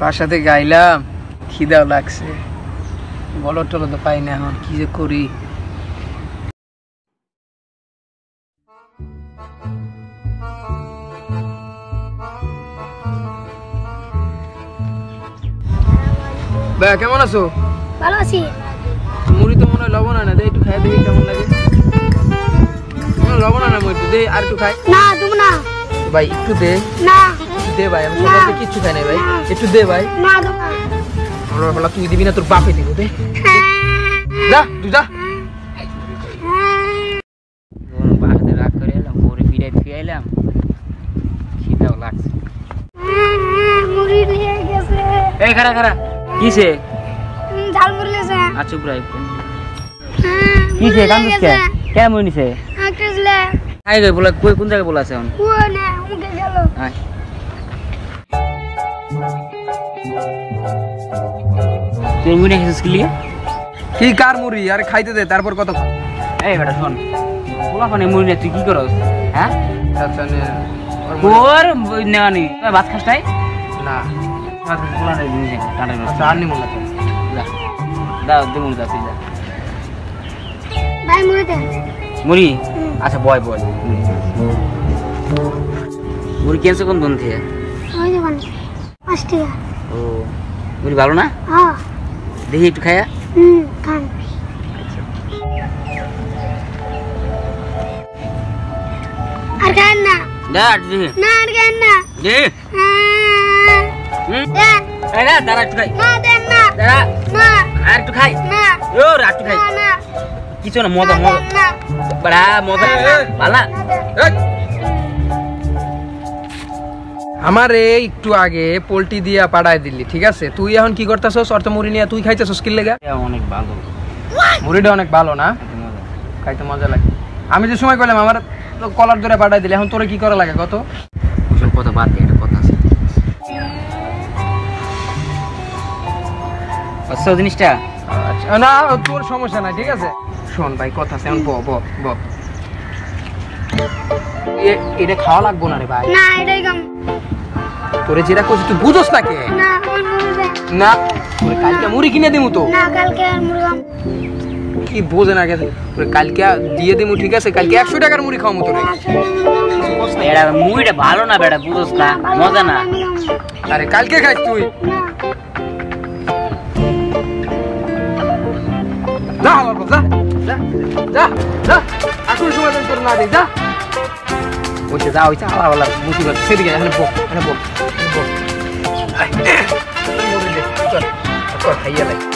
বাসা থেকে আইলাম, খিদাও লাগছে, বলদ টলদ তো পাই না, এখন কি যে করি। ভাইয়া কেমন আছো? ভালো আছি। মুড়ি তো মনে হয় লবণ হয় না, দে একটু খাই দেখি কেমন লাগে। লবণ হয় না মুড়ি, দে আর একটু খাই। না তুমি না ভাই, একটু দে না দে ভাই, আমি সকাল থেকে কিচ্ছু খাই নাই ভাই, একটু দে ভাই। না বলা তুই দিবি না, তোর বাপে দিব, দে যা তুই যা। বাসাতে রাগ করে এলাম, পরে ফিরে এলাম, খিদাও লাগছে। মুড়ি নিয়ে গেছে। এই খারা খারা কিসে? ঝাল মুড়ি লেছে। আচ্ছা প্রায় কিসে কান্দুস কে? কে মুড়ি নিছে? আকেজলে আই গই বলা, কই কোন জায়গায় বলা আছে এখন? ও না মুকে গেল। আয় তুই মুড়ি খেছিস কি লিয়ে? কি কার মুড়ি? আরে খাইতে দে, তারপর কত। এই বেটা শোন, পোলা পানি মুড়ি নিয়ে তুই কি করস? হ্যাঁ আচ্ছা নে ওর নেওয়ানি, তুই ভাত খাস নাই? না ভাত পোলা নাই দিনি টাটা। আচ্ছা আর নি মোলা তো যা দাও, দে মুড়ি দাও, তুই যা ভাই মুড়ি দে। মুড়ি? আচ্ছা বয় বয়। মুড়ি কেনছে কোন দন থেকে? ওই যে বানি 5 টাকা। ও মুড়ি ভালো না? হ্যাঁ দেখি একটু খায়া। খান। আর খান না। দা দে না আর খান না। দে দে। এই না দাঁড়া একটু খাই। না দেন না। দাঁড়া না আর একটু খাই। না ও আর একটু খাই। না না কিছু না, মজা মজা না বড়া মজা ভালো। আমারে একটু আগে পোল্ট্রি দিয়া পাঠায় দিলি, ঠিক আছে? তুই এখন কি করতেছস? অর্থ মুড়ি নিয়ে তুই খাইতেছস কি লেগা? অনেক ভালো মুড়িটা, অনেক ভালো না? খাইতে মজা লাগে। আমি যে সময় কইলাম আমার তো কলার ধরে পাঠায় দিলি, এখন তোরে কি করা লাগে কত? ওসব কথা বাদ দে, একটা কথা আছে। আচ্ছা জিনিসটা আচ্ছা না, তোর সমস্যা নাই, ঠিক আছে? শোন ভাই, কথা আছে, এখন ব এটা খাওয়া লাগবো না রে ভাই। না এটাই কম। তোরে যেটা কইছি তুই বুঝোস না কে? না ওই মুড়ি দে। না তোরে কালকে মুড়ি কিনে দিমু তো। না কালকে আর মুড়ি কম। কি বোঝে না গেছে? তোরে কালকে দিয়ে দিমু, ঠিক আছে? কালকে 100 টাকার মুড়ি খাওয়ামু তোরে। এরা মুড়িটা ভালো না বেটা, বুঝোস না, মজা না। আরে কালকে খাইস তুই। যা আমার যা যা যা যা, আসল সময় তোর না দে, যা ওইটা যা, ওইটা আলাদা মুসিবত সেদিকে। এখানে বক, এখানে বক, বক। চল খাইয়া লাই।